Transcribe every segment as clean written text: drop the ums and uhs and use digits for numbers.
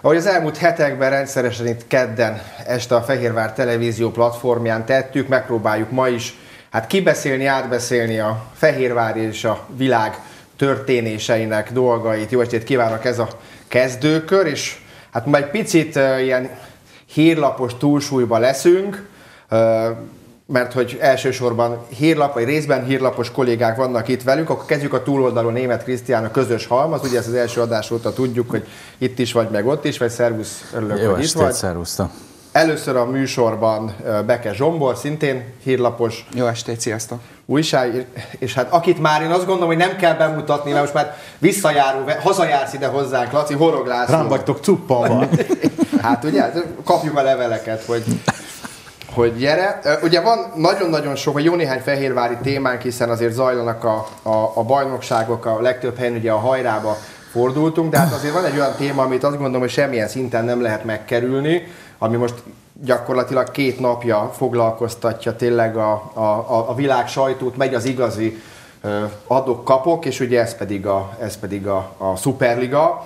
Ahogy az elmúlt hetekben rendszeresen itt kedden este a Fehérvár Televízió platformján tettük, megpróbáljuk ma is kibeszélni, átbeszélni a Fehérvár és a világ történéseinek dolgait. Jó estét kívánok, ez a kezdőkör, és ma egy picit ilyen hírlapos túlsúlyba leszünk, mert hogy elsősorban vagy részben hírlapos kollégák vannak itt velünk, akkor kezdjük a túloldalon Németh Krisztián, a közös halmaz. Ugye ezt az első adás óta tudjuk, hogy itt is vagy, meg ott is vagy. Szervusz, örülök, hogy itt vagy. Szervusztok. Először a műsorban Beke Zsombor, szintén hírlapos. Jó estét, sziasztok. Újság, és akit már én azt gondolom, hogy nem kell bemutatni, mert most már visszajáró, hazajársz ide hozzánk, Laci, Horog László. Rám vagytok cuppanva. Ugye, kapjuk a leveleket, hogy gyere. Ugye van nagyon-nagyon sok, vagy jó néhány fehérvári témánk, hiszen azért zajlanak a bajnokságok, a legtöbb helyen ugye a hajrába fordultunk, de hát azért van egy olyan téma, amit azt gondolom, hogy semmilyen szinten nem lehet megkerülni, ami most gyakorlatilag 2 napja foglalkoztatja tényleg a világ sajtót, megy az igazi adok-kapok, és ugye ez pedig a Szuperliga.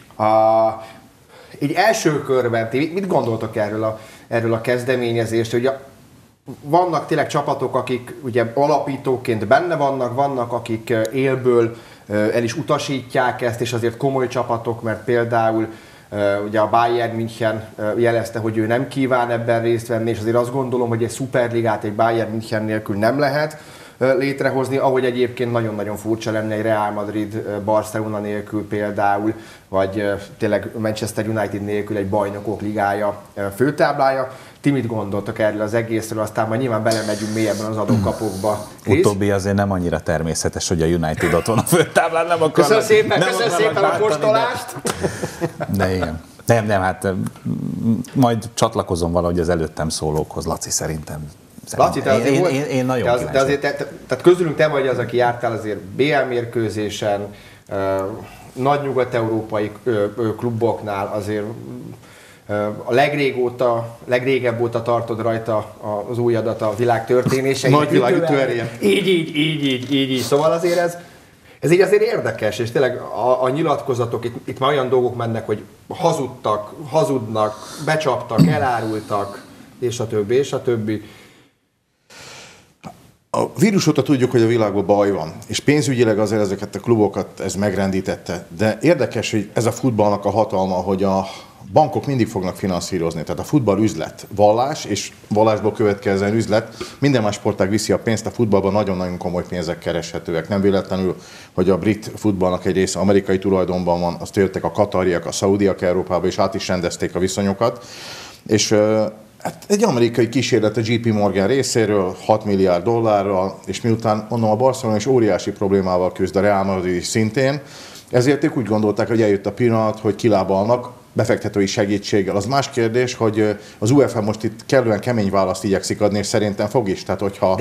Így első körben, mit gondoltok erről a kezdeményezést? Ugye vannak tényleg csapatok, akik ugye alapítóként benne vannak, akik élből el is utasítják ezt, és azért komoly csapatok, mert például ugye a Bayern München jelezte, hogy ő nem kíván ebben részt venni, és azért azt gondolom, hogy egy szuperligát egy Bayern München nélkül nem lehet létrehozni, ahogy egyébként nagyon-nagyon furcsa lenne egy Real Madrid Barcelona nélkül például, vagy tényleg Manchester United nélkül egy bajnokok ligája főtáblája. Ti mit gondoltok erről az egészről, aztán majd nyilván belemegyünk mélyebben az adókapokba. Utóbbi azért nem annyira természetes, hogy a United ott van a főtáblán, nem akarnak. Köszönöm szépen a postolást! De igen. Nem, hát majd csatlakozom valahogy az előttem szólókhoz, Laci, szerintem. Laci, én nagyon kíváncsi. De azért tehát közülünk te vagy az, aki jártál azért BL mérkőzésen, nagy nyugat-európai kluboknál, azért a legrégebb óta tartod rajta az ujjadat a világ történéseit. Nagy világütőerje. Így. Szóval azért ez így azért érdekes, és tényleg a nyilatkozatok, itt már olyan dolgok mennek, hogy hazudnak, becsaptak, elárultak, és a többi. A vírus óta tudjuk, hogy a világban baj van, és pénzügyileg azért ezeket a klubokat ez megrendítette. De érdekes, hogy ez a futballnak a hatalma, hogy a bankok mindig fognak finanszírozni. Tehát a futball üzlet, vallás, és vallásból következően üzlet. Minden más sportág viszi a pénzt, a futballban nagyon-nagyon komoly pénzek kereshetőek. Nem véletlenül, hogy a brit futballnak egy része amerikai tulajdonban van, azt jöttek a katariak, a szaudiak Európába, és át is rendezték a viszonyokat. És egy amerikai kísérlet a JP Morgan részéről, $6 milliárd, és miután onnan a Barcelona is óriási problémával küzd, a Real Madrid is szintén, ezért ők úgy gondolták, hogy eljött a pillanat, hogy kilábalnak befektetői segítséggel. Az más kérdés, hogy az UEFA most itt kellően kemény választ igyekszik adni, és szerintem fog is. Tehát, hogyha...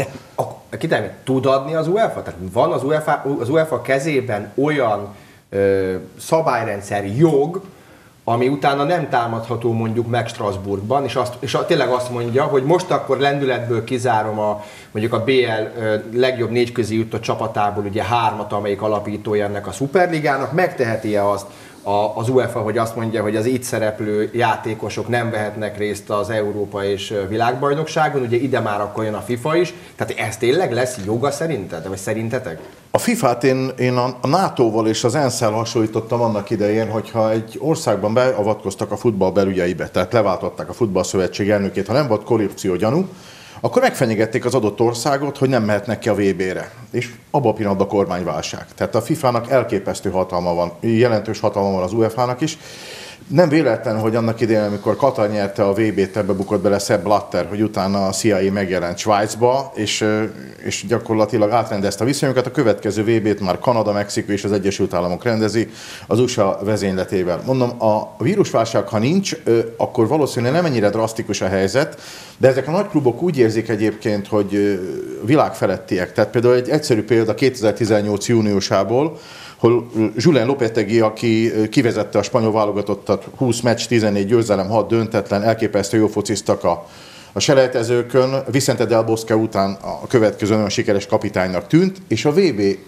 De tud adni az UEFA? Tehát van az UEFA kezében olyan szabályrendszer, jog, ami utána nem támadható mondjuk meg Strasbourgban, és tényleg azt mondja, hogy most akkor lendületből kizárom mondjuk a BL legjobb 4 közé jutott csapatából ugye 3-at, amelyik alapítója ennek a Szuperligának, megteheti-e azt az UEFA, hogy azt mondja, hogy az itt szereplő játékosok nem vehetnek részt az Európa és világbajnokságon, ugye ide már akkor jön a FIFA is, tehát ez tényleg lesz joga szerinted, vagy szerintetek? A FIFA-t én a NATO-val és az ENSZ-szel hasonlítottam annak idején, hogyha egy országban beavatkoztak a futball belügyeibe, tehát leváltották a futballszövetség elnökét, ha nem volt korrupció gyanú, akkor megfenyegették az adott országot, hogy nem mehetnek ki a VB-re. És abban a pillanatban kormányválság. Tehát a FIFA-nak elképesztő hatalma van, jelentős hatalma van az UEFA-nak is. Nem véletlen, hogy annak idején, amikor Katar nyerte a VB-t, ebbe bukott bele Sepp Blatter, hogy utána a CIA megjelent Svájcba, és gyakorlatilag átrendezte a viszonyokat. A következő VB-t már Kanada, Mexikó és az Egyesült Államok rendezi az USA vezényletével. Mondom, a vírusválság, ha nincs, akkor valószínűleg nem ennyire drasztikus a helyzet, de ezek a nagy klubok úgy érzik egyébként, hogy világfelettiek. Tehát például egy egyszerű példa 2018 júniusából, hol Julen Lopetegui, aki kivezette a spanyol válogatottat, 20 meccs, 14 győzelem, 6 döntetlen, elképesztő jó fociztak a selejtezőkön, Vicente del Bosque után a következő nagyon sikeres kapitánynak tűnt, és a VB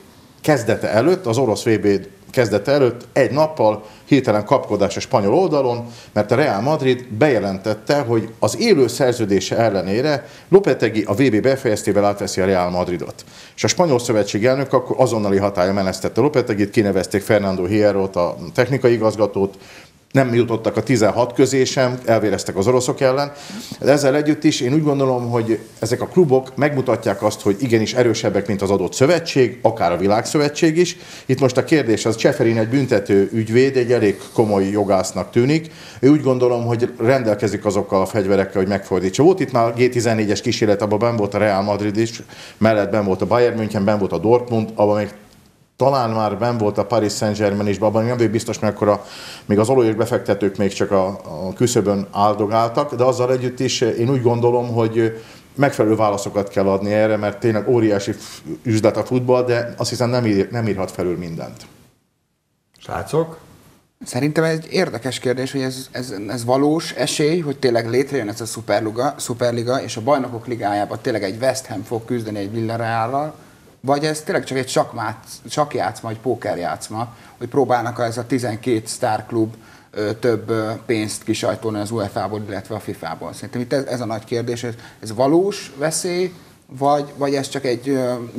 kezdete előtt, az orosz VB kezdete előtt egy nappal hirtelen kapkodás a spanyol oldalon, mert a Real Madrid bejelentette, hogy az élő szerződése ellenére Lopetegui a VB befejeztével átveszi a Real Madridot. És a spanyol szövetség elnök akkor azonnali hatállyal menesztette Lopeteguit, kinevezték Fernando Hierrót, a technikai igazgatót, nem jutottak a 16 közé sem, elvéreztek az oroszok ellen. De ezzel együtt is én úgy gondolom, hogy ezek a klubok megmutatják azt, hogy igenis erősebbek, mint az adott szövetség, akár a világszövetség is. Itt most a kérdés, az Cseferin egy büntető ügyvéd, egy elég komoly jogásznak tűnik. Ő úgy gondolom, hogy rendelkezik azokkal a fegyverekkel, hogy megfordítsa. Volt itt már G14-es kísérlet, abban benn volt a Real Madrid is, mellett benn volt a Bayern München, benn volt a Dortmund, abban még talán már benn volt a Paris Saint-Germain is, abban nem vagyok biztos, mert akkor még az olajos befektetők még csak a küszöbön áldogáltak, de azzal együtt is én úgy gondolom, hogy megfelelő válaszokat kell adni erre, mert tényleg óriási üzlet a futball, de azt hiszem nem írhat felül mindent. Srácok? Szerintem egy érdekes kérdés, hogy ez valós esély, hogy tényleg létrejön ez a szuperliga, és a Bajnokok Ligájában tényleg egy West Ham fog küzdeni egy Villarreallal, vagy ez tényleg csak egy sakkjátszma, egy pókerjátszma, hogy próbálnak ez a 12 sztárklub több pénzt kisajtolni az UEFA-ból, illetve a FIFA-ból. Szerintem itt ez a nagy kérdés, ez valós veszély, vagy ez csak egy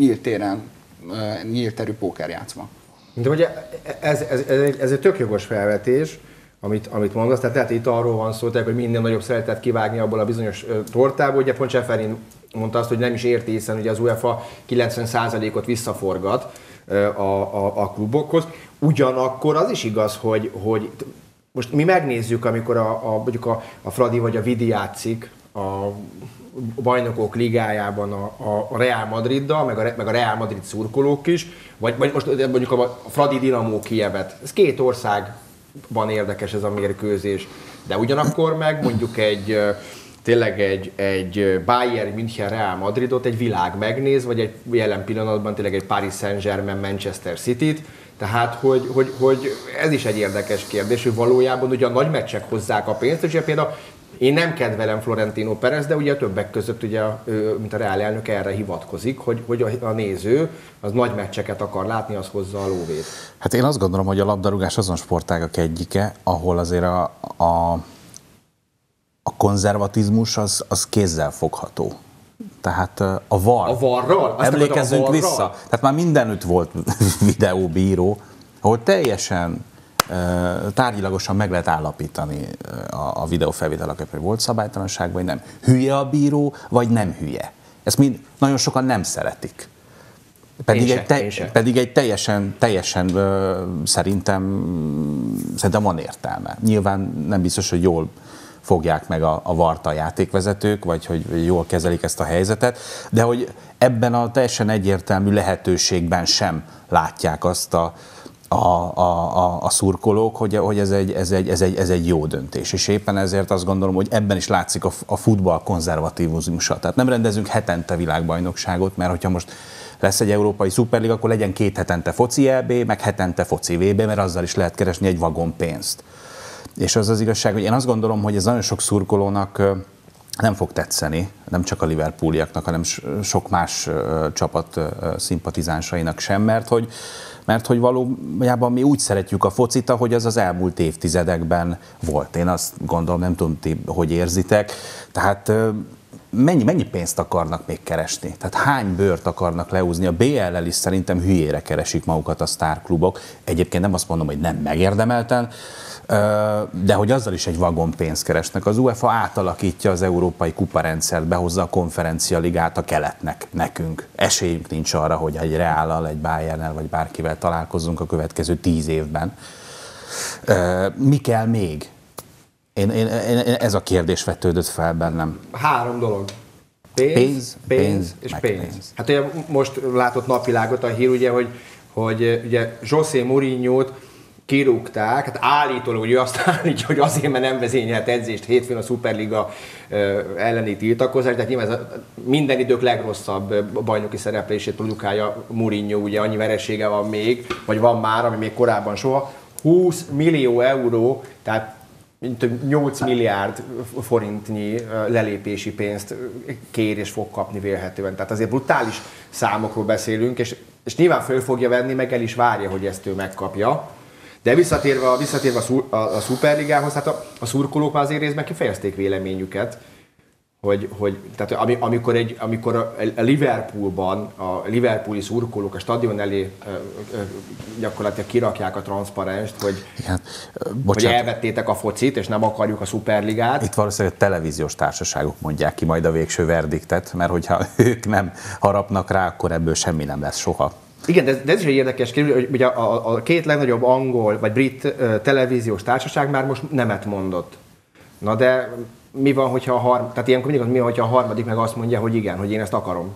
nyílt terű pókerjátszma? De ugye ez egy tök jogos felvetés, amit mondasz, tehát itt arról van szó, hogy minden nagyobb szeretet kivágni abból a bizonyos tortából. Ugye pont Cseferin mondta azt, hogy nem is érti, hiszen ugye az UEFA 90%-ot visszaforgat a klubokhoz. Ugyanakkor az is igaz, hogy most mi megnézzük, amikor mondjuk a Fradi vagy a Vidi játszik a Bajnokok Ligájában a Real Madriddal, meg a Real Madrid szurkolók is, vagy most mondjuk a Fradi Dinamo Kijevet. Ez két országban érdekes ez a mérkőzés, de ugyanakkor meg mondjuk tényleg egy Bayern München Real Madridot egy világ megnéz, vagy egy jelen pillanatban tényleg egy Paris Saint-Germain Manchester City-t. Tehát, hogy ez is egy érdekes kérdés, hogy valójában ugye a nagy meccsek hozzák a pénzt, és például én nem kedvelem Florentino Perez, de ugye többek között, ugye, mint a Real elnök erre hivatkozik, hogy a néző az nagy meccseket akar látni, az hozza a lóvét. Hát én azt gondolom, hogy a labdarúgás azon sportágak egyike, ahol azért a konzervatizmus az kézzel fogható. Tehát a VAR. A VAR-ral? Emlékezzünk vissza. Tehát már mindenütt volt videóbíró, ahol teljesen tárgyilagosan meg lehet állapítani a videófelvételeket, hogy volt szabálytalanság, vagy nem. Hülye a bíró, vagy nem hülye. Ezt mind nagyon sokan nem szeretik. Pedig egy teljesen szerintem van értelme. Nyilván nem biztos, hogy jól fogják meg a VAR-t a játékvezetők, vagy hogy jól kezelik ezt a helyzetet, de hogy ebben a teljesen egyértelmű lehetőségben sem látják azt a szurkolók, hogy ez egy jó döntés. És éppen ezért azt gondolom, hogy ebben is látszik a futball konzervatívizmusa. Tehát nem rendezünk hetente világbajnokságot, mert hogyha most lesz egy európai szuperliga, akkor legyen 2 hetente foci EB, meg hetente foci VB, mert azzal is lehet keresni egy vagon pénzt. És az az igazság, hogy én azt gondolom, hogy ez nagyon sok szurkolónak nem fog tetszeni, nem csak a Liverpooliaknak, hanem sok más csapat szimpatizánsainak sem, mert hogy valójában mi úgy szeretjük a focit, ahogy az elmúlt évtizedekben volt. Én azt gondolom, nem tudom ti, hogy érzitek. Tehát mennyi pénzt akarnak még keresni? Tehát hány bőrt akarnak leúzni? A BL-lel is szerintem hülyére keresik magukat a sztárklubok. Egyébként nem azt mondom, hogy nem megérdemelten, de hogy azzal is egy vagon pénzt keresnek. Az UEFA átalakítja az európai kuparendszert, behozza a konferencialigát a keletnek, nekünk. Esélyünk nincs arra, hogy egy Reállal, egy Bayernnel vagy bárkivel találkozzunk a következő 10 évben. Mi kell még? Ez a kérdés vetődött fel bennem. 3 dolog. Pénz és pénz. Hát ugye most látott napvilágot a hír, ugye, hogy ugye José Mourinho-t kirúgták, hát állítólag, hogy ő azt állítja, hogy azért, mert nem vezényelt edzést hétfőn a Szuperliga elleni tiltakozás, de nyilván ez minden idők legrosszabb bajnoki szereplését produkálja Mourinho, ugye annyi veresége van még, vagy van már, ami még korábban soha. 20 millió euró, tehát több 8 milliárd forintnyi lelépési pénzt kér és fog kapni vélhetően. Tehát azért brutális számokról beszélünk, és nyilván föl fogja venni, meg el is várja, hogy ezt ő megkapja. De visszatérve a Szuperligához, hát a szurkolók már azért részben kifejezték véleményüket, tehát amikor a Liverpoolban a liverpooli szurkolók a stadion elé gyakorlatilag kirakják a transzparenst, hogy elvettétek a focit, és nem akarjuk a Szuperligát. Itt valószínűleg a televíziós társaságok mondják ki majd a végső verdiktet, mert hogyha ők nem harapnak rá, akkor ebből semmi nem lesz soha. Igen, de ez is egy érdekes kérdés, hogy ugye a két legnagyobb angol vagy brit televíziós társaság már most nemet mondott. Na de mi van, hogyha tehát ilyenkor mindig mi van, hogyha a harmadik meg azt mondja, hogy igen, hogy én ezt akarom?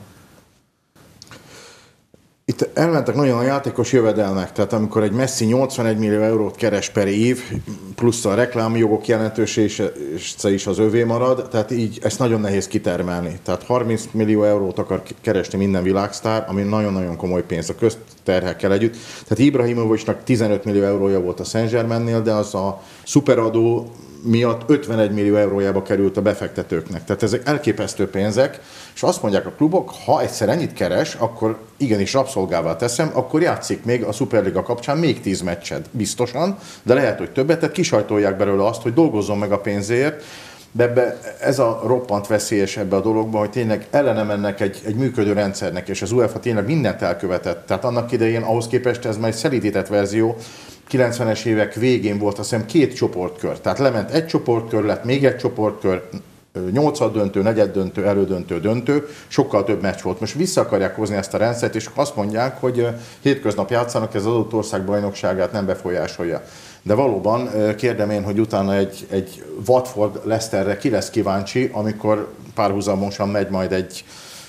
Itt elmentek nagyon a játékos jövedelmek, tehát amikor egy Messi 81 millió eurót keres per év, plusz a reklámjogok jelentősége is az övé marad, tehát így ezt nagyon nehéz kitermelni. Tehát 30 millió eurót akar keresni minden világsztár, ami nagyon-nagyon komoly pénz a közterhekkel együtt. Tehát Ibrahimovicnak 15 millió eurója volt a Saint-Germainnél, de az a szuperadó miatt 51 millió eurójába került a befektetőknek. Tehát ezek elképesztő pénzek, és azt mondják a klubok, ha egyszer ennyit keres, akkor igenis rabszolgává teszem, akkor játszik még a Szuperliga kapcsán még 10 meccset biztosan, de lehet, hogy többet, tehát kisajtolják belőle azt, hogy dolgozzon meg a pénzért, de ez a roppant veszélyes ebbe a dologba, hogy tényleg ellene mennek egy működő rendszernek, és az UEFA tényleg mindent elkövetett. Tehát annak idején ahhoz képest ez már egy szelídített verzió, 90-es évek végén volt azt hiszem 2 csoportkör. Tehát lement egy csoportkör, lett még egy csoportkör, 8-ad döntő, 4-ed döntő, elődöntő, döntő, sokkal több meccs volt. Most vissza akarják hozni ezt a rendszert, és azt mondják, hogy hétköznap játszanak, ez az adott ország bajnokságát nem befolyásolja. De valóban kérdem én, hogy utána egy Watford Leicesterre ki lesz kíváncsi, amikor párhuzamosan megy majd egy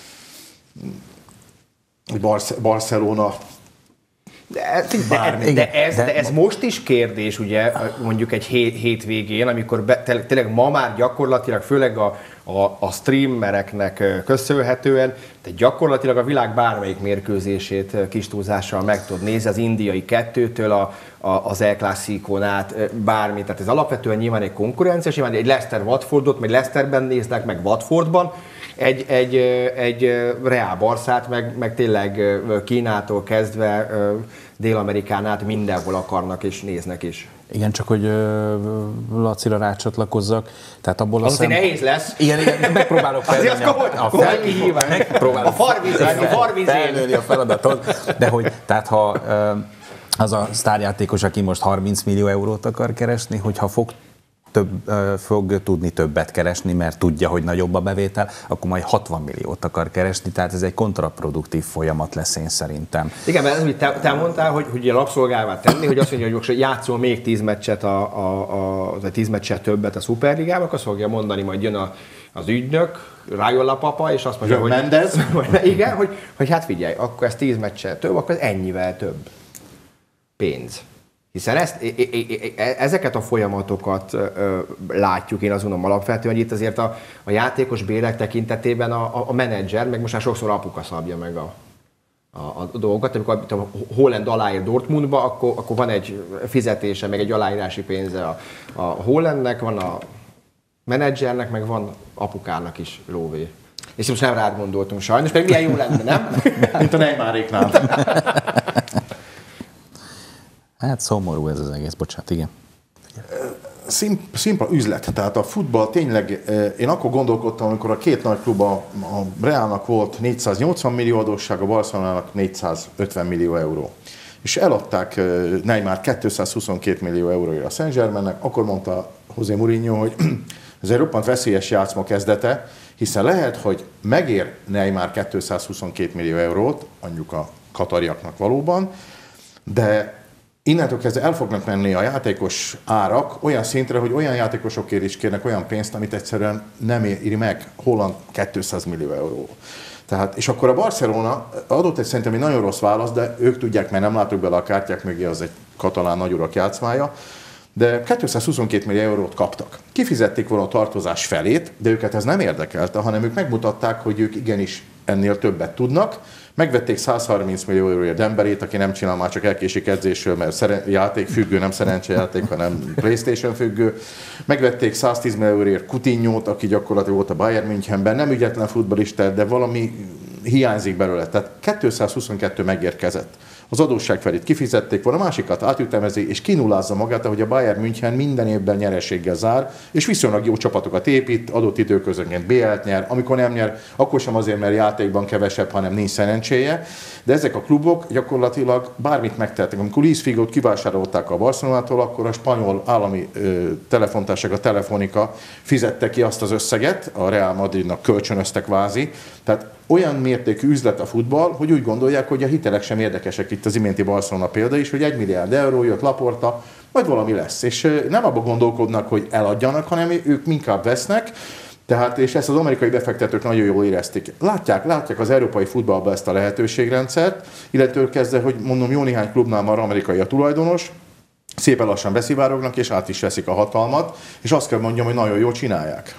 Barcelona. De ez most is kérdés, ugye, mondjuk egy hétvégén, amikor tényleg ma már gyakorlatilag, főleg a streamereknek köszönhetően, de gyakorlatilag a világ bármelyik mérkőzését kis túlzással meg tud nézni, az indiai 2-től az El Clasicón át, bármi. Tehát ez alapvetően nyilván egy konkurencia, és nyilván egy Leicester-Watfordot, meg Leicesterben néznek, meg Watfordban, egy Real Barszát, meg tényleg Kínától kezdve Dél-Amerikán át mindenhol akarnak és néznek is. Igen, csak hogy Lacira rácsatlakozzak. Tehát abból az nehéz lesz. Igen, megpróbálok felnőni a feladatot. De hogy, tehát ha az a sztárjátékos, aki most 30 millió eurót akar keresni, hogyha fog tudni többet keresni, mert tudja, hogy nagyobb a bevétel, akkor majd 60 milliót akar keresni, tehát ez egy kontraproduktív folyamat lesz én szerintem. Igen, mert amit te mondtál, hogy a rabszolgává tenni, hogy azt mondja, hogy játszol még 10 meccset, 10 meccset többet a Szuperligában, akkor azt fogja mondani, majd jön az ügynök, rájön a papa, és azt mondja, hogy Mendez. Igen, hogy hát figyelj, akkor ez 10 meccset több, akkor ez ennyivel több pénz. Hiszen ezeket a folyamatokat látjuk, én azt mondom alapvetően, hogy itt azért a játékos bérek tekintetében a menedzser, meg most már sokszor apuka szabja meg a dolgokat. Amikor a Haaland aláír Dortmundba, akkor van egy fizetése, meg egy aláírási pénze a Haalandnek, van a menedzsernek, meg van apukának is lóvé. És most nem rád gondoltunk sajnos, pedig milyen jó lenne, nem? Mint a Neymaréknál. Hát szomorú ez az egész, bocsánat, igen. Szimpla üzlet, tehát a futball tényleg, én akkor gondolkodtam, amikor a két nagy klub, a Realnak volt 480 millió adósság, a Barcelonának 450 millió euró. És eladták Neymar 222 millió euróra a Saint-Germainnek, akkor mondta José Mourinho, hogy ez egy roppant veszélyes játszma kezdete, hiszen lehet, hogy megér Neymar 222 millió eurót, mondjuk a katariaknak valóban, de innentől kezdve el fognak menni a játékos árak olyan szintre, hogy olyan játékosokért is kérnek olyan pénzt, amit egyszerűen nem éri meg. Haaland 200 millió euró. Tehát, és akkor a Barcelona adott egy szerintem egy nagyon rossz válasz, de ők tudják, mert nem látok bele a kártyák mögé, az egy katalán nagyurak játszmája, de 222 millió eurót kaptak. Kifizették volna a tartozás felét, de őket ez nem érdekelte, hanem ők megmutatták, hogy ők igenis ennél többet tudnak, Megvették 130 millió euróért Demberét, aki nem csinál, már csak elkésik edzésről, mert játékfüggő, nem szerencsejáték, hanem PlayStation függő. Megvették 110 millió euróért Coutinho-t, aki gyakorlatilag volt a Bayern Münchenben, nem ügyetlen futballista, de valami hiányzik belőle. Tehát 222 megérkezett. Az adósságfelét kifizették, volna a másikat átütemezi, és kinullázza magát, ahogy a Bayern München minden évben nyereséggel zár, és viszonylag jó csapatokat épít, adott időközönként BL-t nyer, amikor nem nyer, akkor sem azért, mert játékban kevesebb, hanem nincs szerencséje. De ezek a klubok gyakorlatilag bármit megtehetnek. Amikor Luis Figót kivásárolták a Barcelonától, akkor a spanyol állami telefontársaság, a Telefonica fizette ki azt az összeget, a Real Madridnak kölcsönöztek kvázi. Tehát olyan mértékű üzlet a futball, hogy úgy gondolják, hogy a hitelek sem érdekesek, itt az iménti Barcelona példa is, hogy 1 milliárd euró jött Laporta, majd valami lesz. És nem abban gondolkodnak, hogy eladjanak, hanem ők inkább vesznek. Tehát, és ezt az amerikai befektetők nagyon jól érezték. Látják az európai futballban ezt a lehetőségrendszert, illetve kezdve, hogy mondom, jó néhány klubnál már amerikai a tulajdonos, szépen lassan beszivárognak, és át is veszik a hatalmat, és azt kell mondjam, hogy nagyon jól csinálják.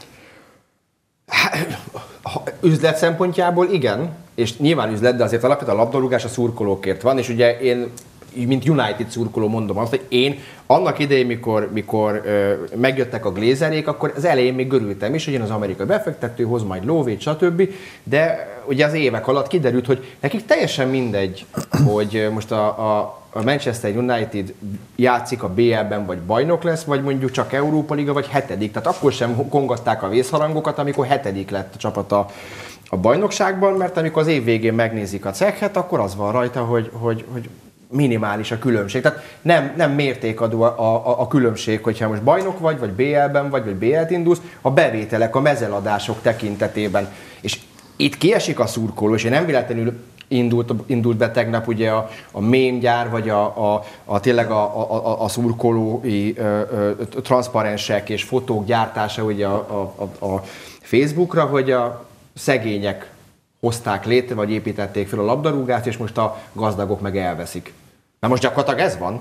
Üzlet szempontjából igen, és nyilván üzlet, de azért alapvetően a labdarúgás a szurkolókért van, és ugye én, mint United szurkoló mondom azt, hogy én annak idején, mikor megjöttek a Glazerék, akkor az elején még görültem is, hogy én az amerikai befektető hoz majd lóvét, stb. De ugye az évek alatt kiderült, hogy nekik teljesen mindegy, hogy most a Manchester United játszik a BL-ben, vagy bajnok lesz, vagy mondjuk csak Európa Liga, vagy 7. Tehát akkor sem kongatták a vészharangokat, amikor 7. lett a csapat a bajnokságban, mert amikor az év végén megnézik a cekhet, akkor az van rajta, hogy minimális a különbség. Tehát nem mértékadó a különbség, hogyha most bajnok vagy BL-ben vagy BL-t indulsz, a bevételek, a mezeladások tekintetében. És itt kiesik a szurkoló, és én nem véletlenül indult be tegnap ugye a mémgyár, vagy tényleg a szurkolói transzparensek és fotók gyártása ugye a Facebookra, hogy a szegények hozták létre, vagy építették fel a labdarúgást, és most a gazdagok meg elveszik. Na most gyakorlatilag ez van.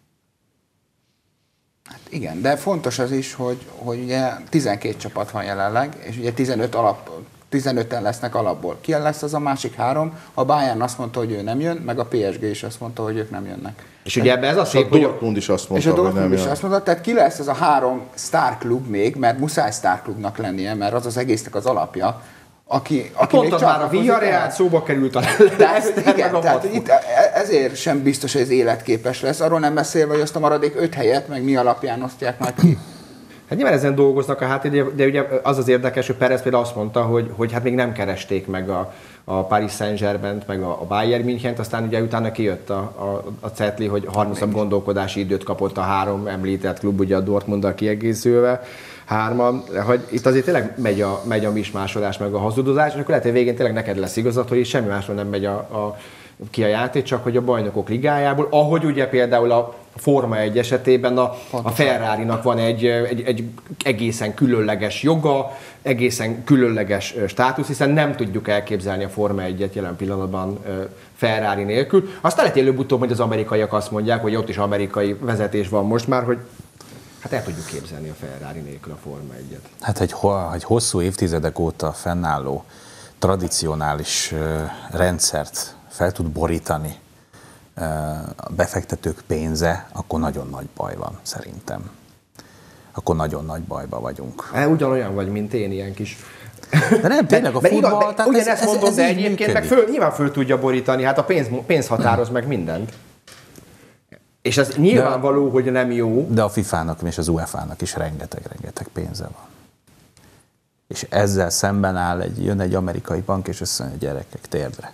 Hát igen, de fontos az is, hogy ugye 12 csapat van jelenleg, és ugye 15-en lesznek alapból. Ki lesz az a másik 3? A Bayern azt mondta, hogy ő nem jön, meg a PSG is azt mondta, hogy ők nem jönnek. És ugye ebben ez a szép, hogy a Dortmund is azt mondta, és a Dortmund is jön. azt mondta, tehát ki lesz az a 3 sztárklub még, mert muszáj sztárklubnak lennie, mert az az egésznek az alapja, aki pont még az már a Villarreal szóba került a igen, tehát itt ezért sem biztos, hogy ez életképes lesz. Arról nem beszélve, hogy azt a maradék 5 helyet, meg mi alapján osztják majd ki. Hát nyilván ezen dolgoznak a háttérben, de ugye az az érdekes, hogy Perez például azt mondta, hogy hát még nem keresték meg a Paris Saint-Germaint, meg a Bayern Münchent, aztán ugye utána kijött a cetli, hogy 30 gondolkodási időt kapott a 3 említett klub, ugye a Dortmunddal kiegészülve, 3, hogy itt azért tényleg megy a mismásolás, meg a hazudozás, és akkor lehet, hogy végén tényleg neked lesz igazad, hogy semmi másról nem megy ki a játék, csak hogy a bajnokok ligájából, ahogy ugye például a Forma 1 esetében a Ferrarinak van egy egészen különleges joga, egészen különleges státusz, hiszen nem tudjuk elképzelni a Forma 1-et jelen pillanatban Ferrari nélkül. Aztán lehet előbb-utóbb, hogy az amerikaiak azt mondják, hogy ott is amerikai vezetés van most már, hogy hát el tudjuk képzelni a Ferrari nélkül a Forma 1-et. Hát egy hosszú évtizedek óta fennálló tradicionális rendszert fel tud borítani a befektetők pénze, akkor nagyon nagy baj van, szerintem. Akkor nagyon nagy bajba vagyunk. Ugyanolyan vagy, mint én, ilyen kis... De nem, tényleg a futball, tehát ugyanezt mondom, de egyébként meg működik. nyilván föl tudja borítani, hát a pénz határoz meg mindent. És ez nyilvánvaló, hogy nem jó. De a FIFA-nak és az UEFA-nak is rengeteg pénze van. És ezzel szemben jön egy amerikai bank, és azt mondja, gyerekek, térdre.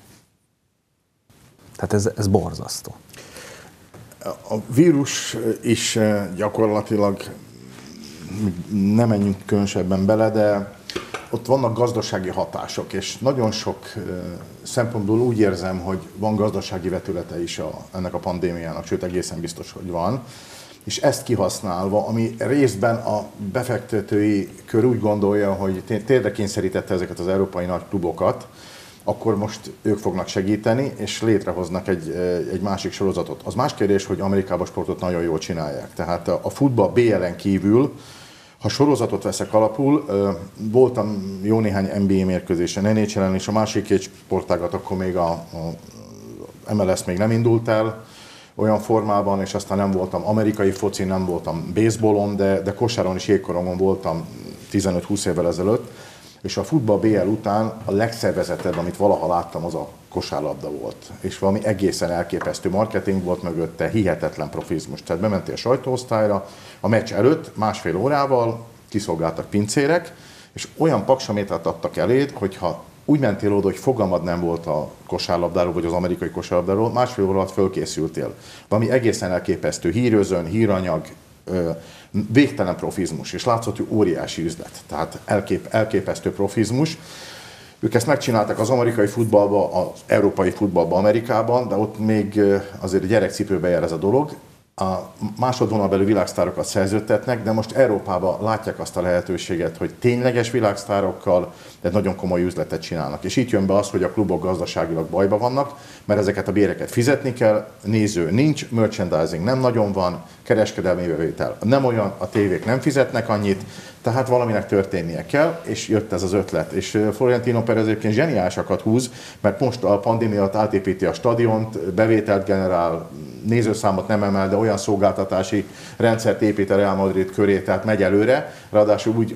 Tehát ez borzasztó. A vírus is gyakorlatilag, nem menjünk különösebben bele, de ott vannak gazdasági hatások, és nagyon sok szempontból úgy érzem, hogy van gazdasági vetülete is ennek a pandémiának, sőt egészen biztos, hogy van. És ezt kihasználva, ami részben a befektetői kör úgy gondolja, hogy térdre kényszerítette ezeket az európai nagy klubokat, akkor most ők fognak segíteni, és létrehoznak egy másik sorozatot. Az más kérdés, hogy Amerikában sportot nagyon jól csinálják. Tehát a futball BL-en kívül, Ha sorozatot veszek alapul, voltam jó néhány NBA mérkőzésen, NHL-en, és a másik két sportágat akkor még a MLS még nem indult el olyan formában, és aztán nem voltam amerikai foci, nem voltam baseballon, de kosáron és jégkorongon voltam 15-20 évvel ezelőtt, és a futball BL után a legszervezettebb, amit valaha láttam, az a kosárlabda volt. És valami egészen elképesztő marketing volt mögötte, hihetetlen profizmus. Tehát bementél a sajtóosztályra, a meccs előtt másfél órával kiszolgáltak pincérek, és olyan paksamétert adtak eléd, hogyha úgy mentél oda, hogy fogalmad nem volt a kosárlabdáról, vagy az amerikai kosárlabdáról, másfél óra alatt fölkészültél. Valami egészen elképesztő hírözön, híranyag, végtelen profizmus, és látszott, hogy óriási üzlet, tehát elképesztő profizmus. Ők ezt megcsinálták az amerikai futballban, az európai futballban Amerikában, de ott még azért gyerekcipőbe jár ez a dolog. A másodvonalbeli világsztárokat szerződtetnek, de most Európában látják azt a lehetőséget, hogy tényleges világsztárokkal de nagyon komoly üzletet csinálnak. És itt jön be az, hogy a klubok gazdaságilag bajba vannak, mert ezeket a béreket fizetni kell, néző nincs, merchandising nem nagyon van, kereskedelmi bevétel nem olyan, a tévék nem fizetnek annyit, tehát valaminek történnie kell, és jött ez az ötlet. És Florentino Perez egyébként zseniálisakat húz, mert most a pandémia alatt átépíti a stadiont, bevételt generál, nézőszámot nem emel, de olyan szolgáltatási rendszert épít a Real Madrid köré, tehát megy előre. Ráadásul úgy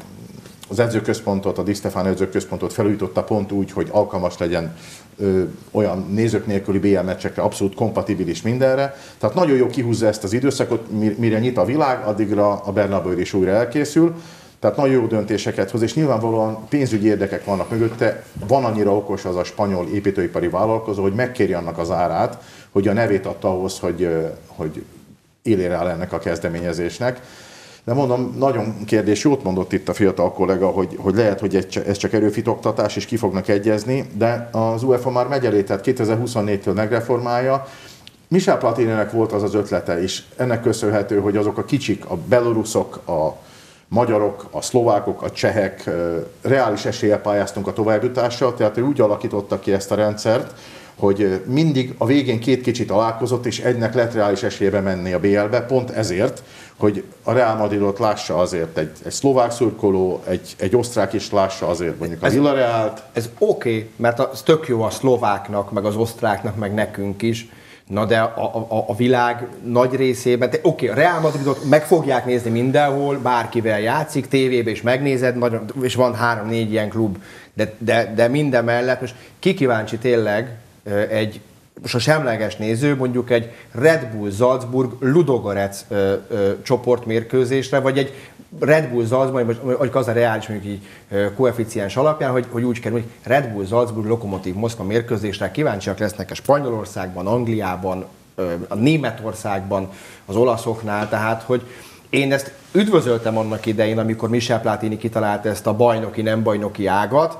az edzőközpontot, a Di Stefano edzőközpontot felújította pont úgy, hogy alkalmas legyen olyan nézők nélküli BL meccsekre, abszolút kompatibilis mindenre. Tehát nagyon jó kihúzza ezt az időszakot, mire nyit a világ, addigra a Bernabéu is újra elkészül. Tehát nagyon jó döntéseket hoz, és nyilvánvalóan pénzügyi érdekek vannak mögötte. Van annyira okos az a spanyol építőipari vállalkozó, hogy megkéri annak az árát, hogy a nevét adta ahhoz, hogy élére áll ennek a kezdeményezésnek. De mondom, nagyon kérdés, jót mondott itt a fiatal kollega, hogy lehet, hogy ez csak erőfitoktatás, és ki fognak egyezni, de az UEFA már megy elé, tehát 2024-től megreformálja. Michel Platininek volt az az ötlete is, ennek köszönhető, hogy azok a kicsik, a beloruszok, a magyarok, a szlovákok, a csehek reális eséllyel pályáztunk a továbbjutással, tehát ő úgy alakította ki ezt a rendszert, hogy mindig a végén két kicsi találkozott, és egynek lett reális esélye menni a BL-be, pont ezért, hogy a Real Madridot lássa azért egy szlovák szurkoló, egy osztrák is lássa azért mondjuk a Villarealt. Ez oké, mert az tök jó a szlováknak, meg az osztráknak, meg nekünk is, na de a világ nagy részében, oké, a Real Madridot meg fogják nézni mindenhol, bárkivel játszik, tévében is megnézed, nagyon, és van 3-4 ilyen klub, de minden mellett most ki kíváncsi tényleg most a semleges néző mondjuk egy Red Bull Salzburg Ludogorets csoportmérkőzésre, vagy egy Red Bull Salzburg, vagy az a reális mondjuk így koeficiens alapján, hogy úgy kerül, hogy Red Bull Salzburg Lokomotív Moszkva mérkőzésre kíváncsiak lesznek a Spanyolországban, Angliában, a Németországban, az olaszoknál, tehát hogy én ezt üdvözöltem annak idején, amikor Michel Platini kitalálta ezt a bajnoki-nem bajnoki ágat,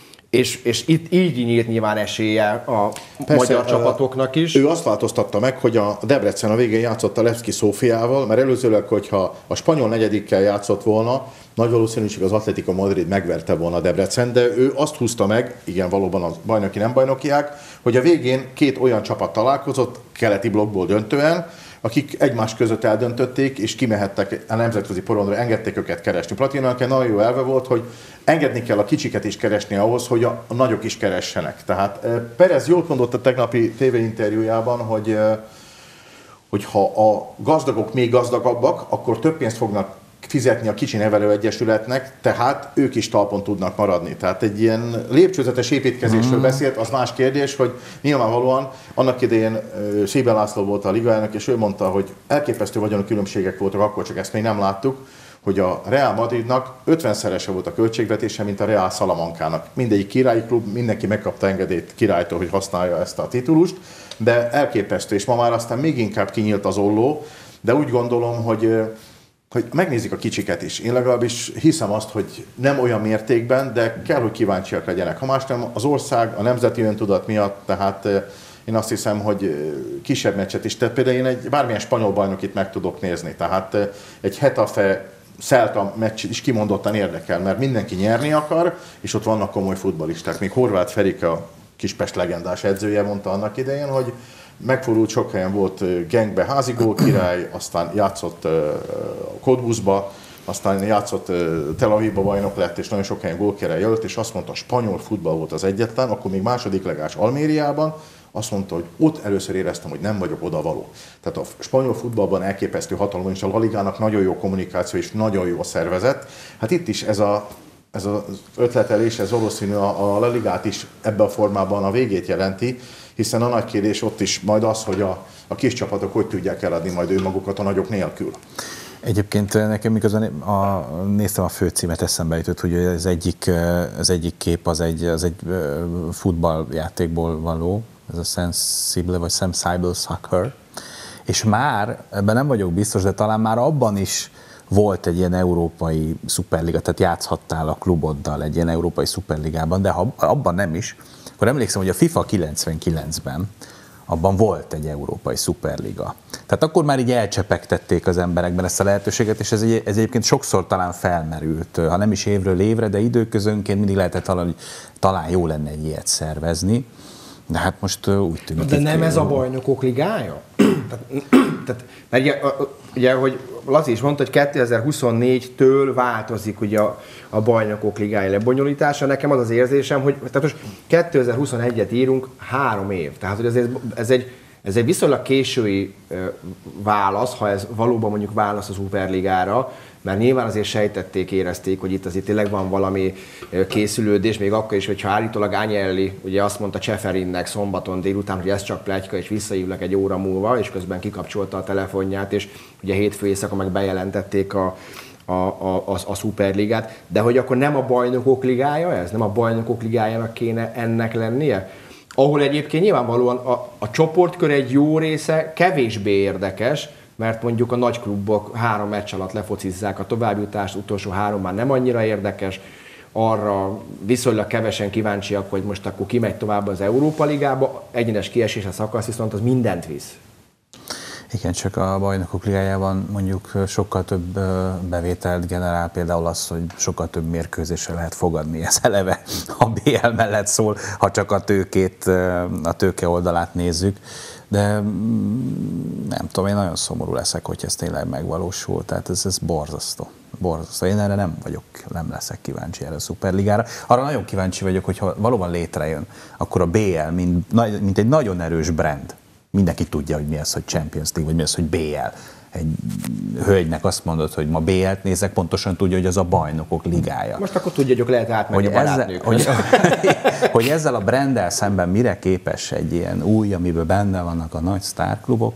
és itt így nyílt nyilván esélye a persze, magyar csapatoknak is. Ő azt változtatta meg, hogy a Debrecen a végén játszott a Levski Szófiával, mert előzőleg, hogyha a spanyol negyedikkel játszott volna, nagy valószínűség az Atletico Madrid megverte volna a Debrecen, de ő azt húzta meg, igen, valóban a bajnoki nem bajnokiák, hogy a végén két olyan csapat találkozott, keleti blokkból döntően, akik egymás között eldöntötték, és kimehettek a nemzetközi porondra, engedték őket keresni. Platinának egy nagyon jó elve volt, hogy engedni kell a kicsiket is keresni ahhoz, hogy a nagyok is keressenek. Tehát Perez jól mondott a tegnapi tévéinterjújában, hogy ha a gazdagok még gazdagabbak, akkor több pénzt fognak fizetni a kicsi nevelőegyesületnek, tehát ők is talpon tudnak maradni. Tehát egy ilyen lépcsőzetes építkezésről beszélt, az más kérdés, hogy nyilvánvalóan annak idején Szében László volt a ligaelnök, és ő mondta, hogy elképesztő vagyoni különbségek voltak, akkor csak ezt még nem láttuk, hogy a Real Madridnak 50-szerese volt a költségvetése, mint a Real Salamankának. Mindegyik királyi klub, mindenki megkapta engedélyt királytól, hogy használja ezt a titulust, de elképesztő, és ma már aztán még inkább kinyílt az olló, de úgy gondolom, hogy megnézik a kicsiket is. Én legalábbis hiszem azt, hogy nem olyan mértékben, de kell, hogy kíváncsiak legyenek. Ha más nem, az ország a nemzeti öntudat miatt, tehát én azt hiszem, hogy kisebb meccset is. Tehát például én bármilyen spanyol bajnokit meg tudok nézni. Tehát egy Getafe Celta meccs is kimondottan érdekel, mert mindenki nyerni akar, és ott vannak komoly futballisták. Még Horváth Ferike, a Kispest legendás edzője mondta annak idején, hogy megfordult sok helyen, volt Genkbe házigól király, aztán játszott Cottbusba, aztán játszott Tel Avivba bajnok lett, és nagyon sok helyen gólkérrel jelölt, és azt mondta, a spanyol futball volt az egyetlen, akkor még második legás Almériában, azt mondta, hogy ott először éreztem, hogy nem vagyok odavaló. Tehát a spanyol futballban elképesztő hatalom, és a La Ligának nagyon jó kommunikáció és nagyon jó szervezet. Hát itt is ez az ötletelés, ez valószínű a La Ligát is ebben a formában a végét jelenti, hiszen a nagy kérdés ott is majd az, hogy a kis csapatok hogy tudják eladni majd önmagukat a nagyok nélkül. Egyébként nekem miközben néztem a főcímet, eszembe jutott, hogy az egyik kép az egy futballjátékból való, ez a Sensible vagy Sensible Soccer, és már, ebben nem vagyok biztos, de talán már abban is volt egy ilyen európai szuperliga, tehát játszhattál a kluboddal egy ilyen európai szuperligában, de ha abban nem is, akkor emlékszem, hogy a FIFA 99-ben abban volt egy európai szuperliga. Tehát akkor már így elcsepegtették az emberekben ezt a lehetőséget, és ez egyébként sokszor talán felmerült, ha nem is évről évre, de időközönként mindig lehetett hogy talán jó lenne egy ilyet szervezni. De hát most úgy tűnik. De nem ez a bajnokok ligája? Mert ugye, hogy Laci is mondta, hogy 2024-től változik ugye a bajnokok ligája lebonyolítása. Nekem az az érzésem, hogy tehát most 2021-et írunk 3 év. Tehát, hogy ez egy viszonylag késői válasz, ha ez valóban mondjuk válasz az Superligára, mert nyilván azért sejtették, érezték, hogy itt azért tényleg van valami készülődés, még akkor is, hogyha állítólag Agnelli ugye azt mondta Cseferinnek szombaton délután, hogy ez csak pletyka, és visszahívlak egy óra múlva, és közben kikapcsolta a telefonját, és ugye hétfő éjszaka meg bejelentették a Superligát, de hogy akkor nem a bajnokok ligája ez? Nem a bajnokok ligájának kéne ennek lennie? Ahol egyébként nyilvánvalóan a csoportkör egy jó része kevésbé érdekes, mert mondjuk a nagy klubok 3 meccs alatt lefocizzák a továbbjutást, utolsó 3 már nem annyira érdekes, arra viszonylag kevesen kíváncsiak, hogy most akkor ki megy tovább az Európa Ligába, egyenes kiesés a szakasz, viszont az mindent visz. Igen, csak a bajnokok ligájában mondjuk sokkal több bevételt generál, például az, hogy sokkal több mérkőzésre lehet fogadni. Ez eleve a BL mellett szól, ha csak a tőke oldalát nézzük. De nem tudom, én nagyon szomorú leszek, hogy ez tényleg megvalósul. Tehát ez borzasztó. Borzasztó. Én erre nem leszek kíváncsi erre a Superligára. Arra nagyon kíváncsi vagyok, hogyha valóban létrejön, akkor a BL, mint egy nagyon erős brand. Mindenki tudja, hogy mi az, hogy Champions League, vagy mi az, hogy BL. Egy hölgynek azt mondod, hogy ma BL-t nézek, pontosan tudja, hogy az a bajnokok ligája. Most akkor tudja, hogy lehet átmenni a barátnőkhöz. Hogy ezzel a branddel szemben mire képes egy ilyen új, amiben benne vannak a nagy sztárklubok.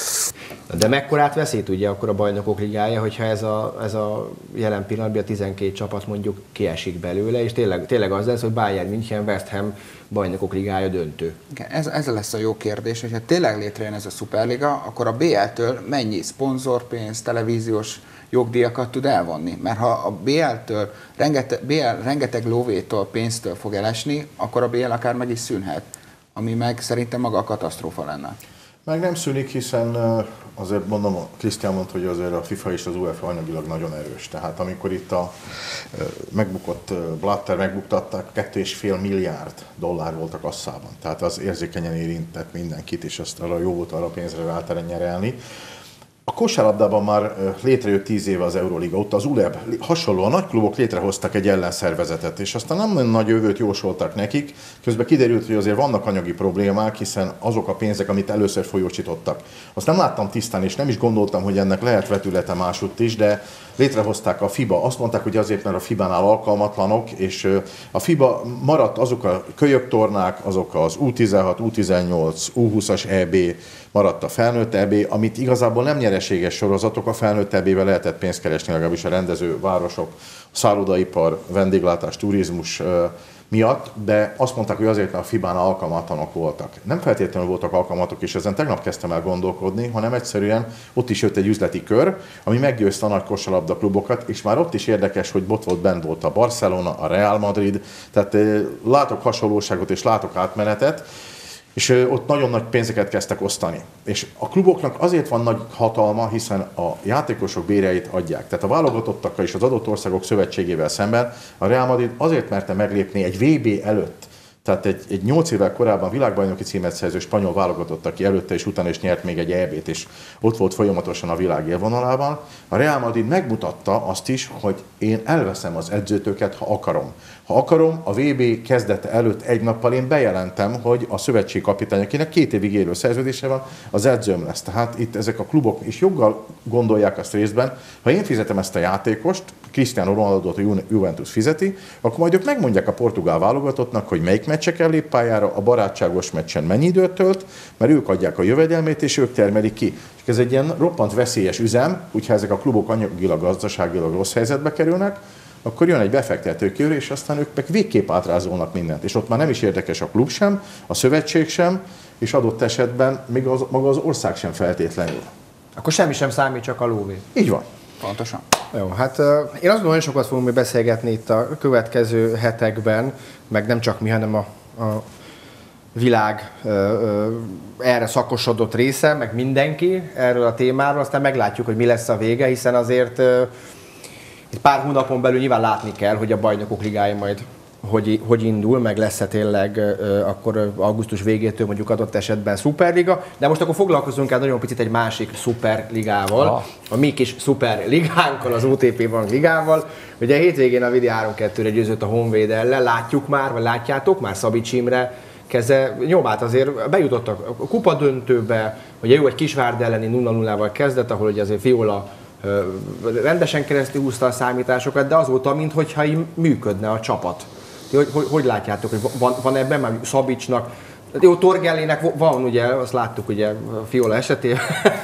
De mekkorát veszít ugye akkor a bajnokok ligája, hogyha ez a jelen pillanatban a 12 csapat mondjuk kiesik belőle, és tényleg az lesz, hogy Bayern München, West Ham bajnokok ligája döntő. Ez lesz a jó kérdés, hogyha tényleg létrejön ez a Superliga, akkor a BL-től mennyi szponzorpénz, televíziós jogdíjakat tud elvonni? Mert ha a BL-től rengeteg lóvétól, pénztől fog elesni, akkor a BL akár meg is szűnhet, ami meg szerintem maga a katasztrófa lenne. Meg nem szűnik, hiszen azért mondom, Krisztián mondta, hogy azért a FIFA és az UEFA anyagilag nagyon erős. Tehát amikor itt a megbukott Blatter megbuktatták, $2,5 milliárd volt a kasszában. Tehát az érzékenyen érintett mindenkit, és azt arra jó volt arra a pénzre rá nyerelni. A kosárlabdában már létrejött 10 éve az Euroliga, ott az ULEB hasonló, a nagy klubok létrehoztak egy ellenszervezetet, és aztán nem nagyon nagy jövőt jósoltak nekik, közben kiderült, hogy azért vannak anyagi problémák, hiszen azok a pénzek, amit először folyósítottak. Azt nem láttam tisztán, és nem is gondoltam, hogy ennek lehet vetülete másutt is, de létrehozták a FIBA, azt mondták, hogy azért, mert a FIBA-nál alkalmatlanok, és a FIBA maradt azok a kölyöktornák, azok az U16, U18, U20-as EB, maradt a felnőtt EB, amit igazából nem nyereséges sorozatok, a felnőtt EB-vel lehetett pénzt keresni, legalábbis a rendező városok, szállodaipar, vendéglátás, turizmus miatt, de azt mondták, hogy azért, mert a FIBA-nál alkalmatlanok voltak. Nem feltétlenül voltak alkalmatok, és ezen tegnap kezdtem el gondolkodni, hanem egyszerűen ott is jött egy üzleti kör, ami meggyőzte a nagy kosárlabda klubokat, és már ott is érdekes, hogy bent volt a Barcelona, a Real Madrid, tehát látok hasonlóságot és látok átmenetet, és ott nagyon nagy pénzeket kezdtek osztani. És a kluboknak azért van nagy hatalma, hiszen a játékosok béreit adják. Tehát a válogatottakkal és az adott országok szövetségével szemben a Real Madrid azért merte meglépni egy VB előtt, Tehát egy 8 évvel korábban világbajnoki címet szerző spanyol válogatott, aki előtte és utána is nyert még egy EB-t, és ott volt folyamatosan a világ élvonalában. A Real Madrid megmutatta azt is, hogy én elveszem az edzőtöket, ha akarom. Ha akarom, a VB kezdete előtt egy nappal én bejelentem, hogy a szövetségkapitány, akinek 2 évig élő szerződése van, az edzőm lesz. Tehát itt ezek a klubok is joggal gondolják azt részben, ha én fizetem ezt a játékost, Cristiano Ronaldot a Juventus fizeti, akkor majd ők megmondják a portugál válogatottnak, hogy melyik meccsekkel lép pályára, a barátságos meccsen mennyi időt tölt, mert ők adják a jövedelmét, és ők termelik ki. És ez egy ilyen roppant veszélyes üzem, úgyhogy ezek a klubok anyagilag, gazdaságilag rossz helyzetbe kerülnek, akkor jön egy befektetőkör, és aztán ők meg végképp átrázolnak mindent. És ott már nem is érdekes a klub sem, a szövetség sem, és adott esetben még maga az ország sem feltétlenül. Akkor semmi sem számít, csak a lóvé. Így van. Pontosan. Jó, hát én azt gondolom, nagyon sokat fogunk még beszélgetni itt a következő hetekben, meg nem csak mi, hanem a világ erre szakosodott része, meg mindenki erről a témáról, aztán meglátjuk, hogy mi lesz a vége, hiszen azért egy pár hónapon belül nyilván látni kell, hogy a Bajnokok Ligája majd hogy indul, meg lesz-e tényleg akkor augusztus végétől mondjuk adott esetben szuperliga, de most akkor foglalkozunk el nagyon picit egy másik szuperligával, a mi kis szuperligánkkal, az OTP Bank ligával. Ugye a hétvégén a Vidi 3-2-re győzött a Honvéd ellen, látjuk már, vagy látjátok már Szabics Imre keze nyomát, azért bejutottak a kupadöntőbe, ugye jó, egy Kisvárda elleni 0-0-val kezdett, ahol ugye azért Viola rendesen keresztül húzta a számításokat, de azóta, minthogyha így működne a csapat. Hogy látjátok, hogy van ebben már Szabicsnak? Jó, Torgellének van, ugye, azt láttuk ugye Fiola esetében,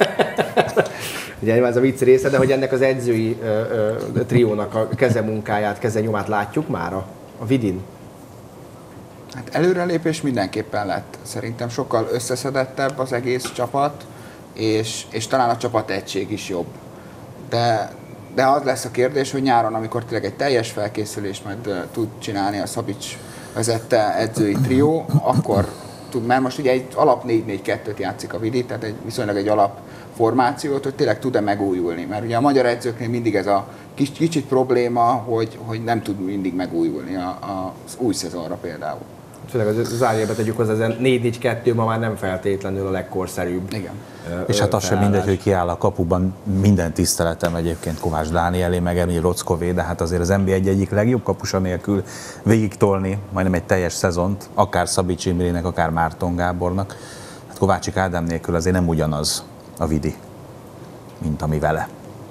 ugye ez a vicc része, de hogy ennek az edzői triónak a kezemunkáját, kezenyomát látjuk már a Vidin? Hát előrelépés mindenképpen lett. Szerintem sokkal összeszedettebb az egész csapat, és talán a csapat egység is jobb. De az lesz a kérdés, hogy nyáron, amikor tényleg egy teljes felkészülést majd tud csinálni a Szabics vezette edzői trió, akkor tud, mert most ugye egy alap 4-4-2-t játszik a Vidi, tehát viszonylag egy alap formációt, hogy tényleg tud-e megújulni. Mert ugye a magyar edzőknél mindig ez a kicsit probléma, hogy nem tud mindig megújulni az új szezonra például. Főleg az zárjába tegyük hozzá, ez 4-4-2 ma már nem feltétlenül a legkorszerűbb. Igen. És hát az sem mindegy, hogy kiáll a kapuban, minden tiszteletem egyébként Kovács Dánielé, meg Emil Rockové, de hát azért az NB1 egyik legjobb kapusa nélkül végig tolni majdnem egy teljes szezont, akár Szabics Imrének, akár Márton Gábornak. Hát Kovácsik Ádám nélkül azért nem ugyanaz a Vidi, mint ami vele.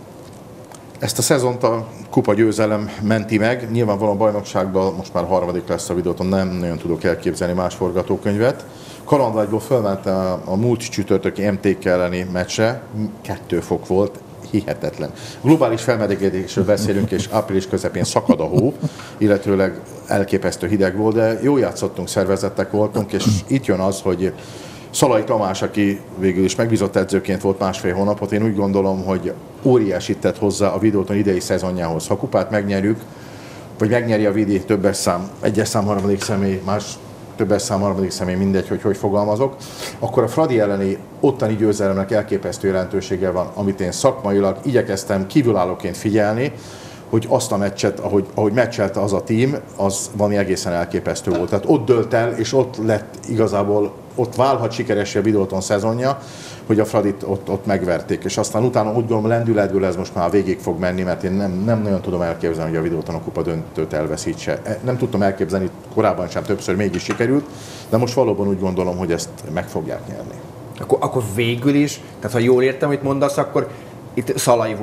Ezt a szezont a kupa győzelem menti meg. Nyilvánvalóan a bajnokságban most már 3. lesz a videóton, nem nagyon tudok elképzelni más forgatókönyvet. Kalandvágyból fölmentem a múlt csütörtöki MTK elleni meccsre, 2 fok volt, hihetetlen. Globális felmelegedésről beszélünk, és április közepén szakad a hó, illetőleg elképesztő hideg volt, de jó játszottunk, szervezettek voltunk, és itt jön az, hogy Szalai Tamás, aki végül is megbízott edzőként volt 1,5 hónapot, én úgy gondolom, hogy óriásit tett hozzá a Videóton idei szezonjához. Ha kupát megnyerjük, vagy megnyeri a Vidi többes szám, 1-es szám, 3. személy, más többes szám, 3. személy, mindegy, hogy fogalmazok, akkor a Fradi elleni ottani győzelemnek elképesztő jelentősége van, amit én szakmailag igyekeztem kívülállóként figyelni, hogy azt a meccset, ahogy meccselte az a tím, az valami egészen elképesztő volt. Tehát ott dölt el, és ott lett igazából, ott válhat sikeressé a Videóton szezonja, hogy a Fradit ott megverték. És aztán utána úgy gondolom, lendületből ez most már végig fog menni, mert én nem nagyon tudom elképzelni, hogy a Videóton a kupa döntőt elveszítse. Nem tudtam elképzelni, korábban sem többször mégis sikerült, de most valóban úgy gondolom, hogy ezt meg fogják nyerni. Akkor végül is, tehát ha jól értem, amit mondasz, akkor itt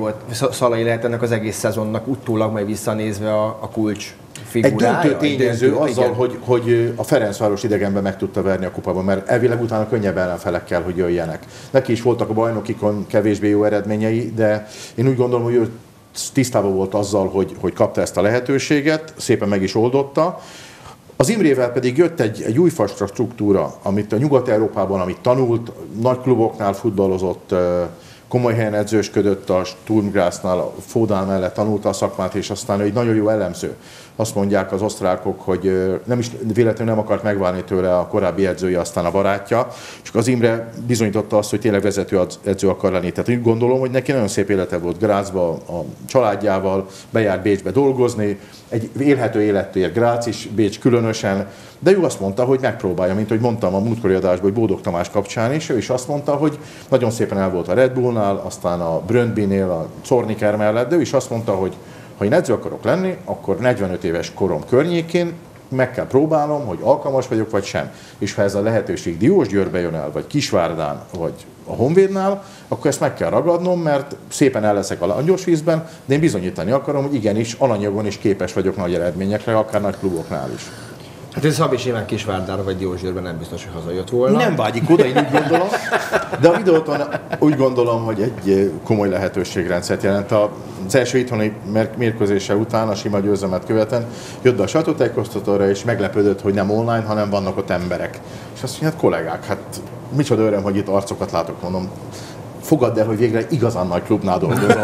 Szalai lehet ennek az egész szezonnak utólag majd visszanézve a kulcs figurája. Egy döntő tényező azzal, hogy a Ferencváros idegenben meg tudta verni a kupában, mert elvileg utána könnyebb ellenfelek kell, hogy jöjjenek. Neki is voltak a bajnokikon kevésbé jó eredményei, de én úgy gondolom, hogy ő tisztában volt azzal, hogy kapta ezt a lehetőséget, szépen meg is oldotta. Az Imrével pedig jött egy újfajta struktúra, amit a Nyugat-Európában, amit tanult, nagy kluboknál futballozott, komoly helyen edzősködött, a Sturm Graznál, a Fódán mellett tanulta a szakmát, és aztán egy nagyon jó elemző. Azt mondják az osztrákok, hogy nem is véletlenül nem akart megválni tőle a korábbi edzője, aztán a barátja, csak az Imre bizonyította azt, hogy tényleg vezető edző akar lenni. Tehát úgy gondolom, hogy neki nagyon szép élete volt Grazba, a családjával, bejárt Bécsbe dolgozni, egy élhető életért Graz is, Bécs különösen, De ő azt mondta, hogy megpróbálja, mint hogy mondtam a múltkori adásban, hogy Bódog Tamás kapcsán is, ő is azt mondta, hogy nagyon szépen el volt a Red Bullnál, aztán a Brøndbynél, a Zorniger mellett, de ő is azt mondta, hogy ha én edző akarok lenni, akkor 45 éves korom környékén meg kell próbálnom, hogy alkalmas vagyok, vagy sem. És ha ez a lehetőség Diósgyőrbe jön el, vagy Kisvárdán, vagy a Honvédnál, akkor ezt meg kell ragadnom, mert szépen el leszek a langyosvízben, de én bizonyítani akarom, hogy igenis alanyagon is képes vagyok nagy eredményekre, akár nagy kluboknál is. Hát ez Szabi Simán Kisvárdára vagy Diósgyőrben nem biztos, hogy hazajött volna. Nem vágyik oda, én úgy gondolom, de a videóton úgy gondolom, hogy egy komoly lehetőségrendszert jelent. Az első itthoni mérkőzése után, a sima győzelmet követően jött be a sajtótájékoztatóra, és meglepődött, hogy nem online, hanem vannak ott emberek. És azt mondja, hát kollégák, hát micsoda öröm, hogy itt arcokat látok, mondom. Fogadd el, hogy végre igazán nagy klubnál dolgozom.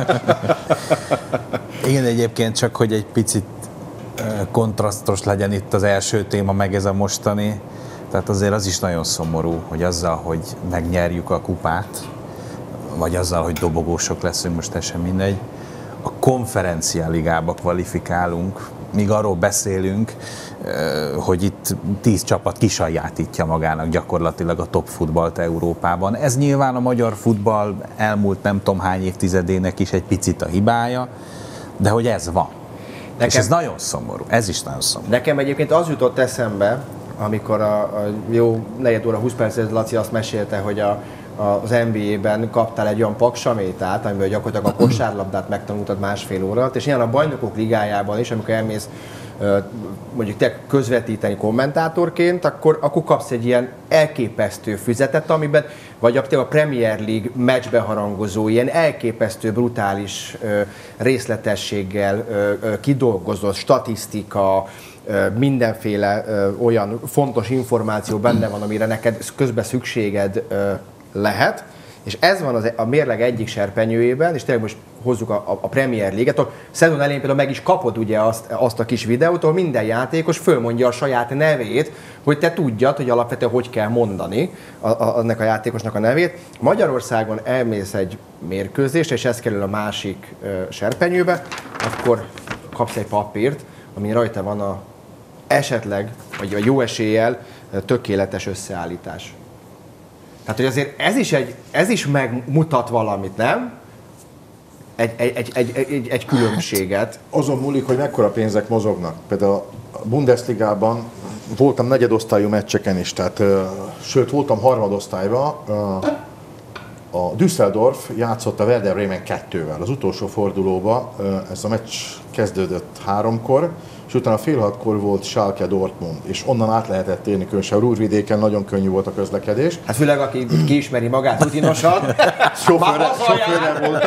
Igen, egyébként csak, hogy egy picit kontrasztos legyen itt az első téma, meg ez a mostani. Tehát azért az is nagyon szomorú, hogy azzal, hogy megnyerjük a kupát, vagy azzal, hogy dobogósok leszünk, most ez sem mindegy, a konferencialigába kvalifikálunk, míg arról beszélünk, hogy itt 10 csapat kisajátítja magának gyakorlatilag a top futballt Európában. Ez nyilván a magyar futball elmúlt nem tudom hány évtizedének is egy picit a hibája, de hogy ez van. És ez nagyon szomorú, ez is nagyon szomorú. Nekem egyébként az jutott eszembe, amikor a jó negyed óra 20 percet Laci azt mesélte, hogy az NBA-ben kaptál egy olyan paksamétát, amiben gyakorlatilag a kosárlabdát megtanultad másfél óra alatt, és ilyen a Bajnokok Ligájában is, amikor elmész mondjuk te közvetíteni kommentátorként, akkor kapsz egy ilyen elképesztő füzetet, amiben vagy a Premier League meccsbe harangozó, ilyen elképesztő, brutális részletességgel kidolgozott statisztika, mindenféle olyan fontos információ benne van, amire neked közben szükséged lehet, és ez van a mérleg egyik serpenyőjében, és tényleg most hozzuk a Premier League-et, a szezon elején például meg is kapod ugye azt a kis videót, ahol minden játékos fölmondja a saját nevét, hogy te tudjad, hogy alapvetően hogy kell mondani annak a játékosnak a nevét. Magyarországon elmész egy mérkőzést, és ez kerül a másik serpenyőbe, akkor kapsz egy papírt, ami rajta van esetleg, vagy a jó eséllyel tökéletes összeállítás. Tehát, hogy azért ez is megmutat valamit, nem? Egy különbséget. Azon múlik, hogy mekkora pénzek mozognak. Például a Bundesligában voltam negyedosztályú meccseken is, tehát, sőt voltam harmadosztályban. A Düsseldorf játszott a Werder Bremen 2-vel. Az utolsó fordulóban ez a meccs kezdődött 3-kor, és utána fél 6-kor volt Schalke Dortmund, és onnan át lehetett térni, különösen a Ruhrvidéken nagyon könnyű volt a közlekedés. Hát főleg, aki kiismeri magát rutinosan. Sofőre voltam,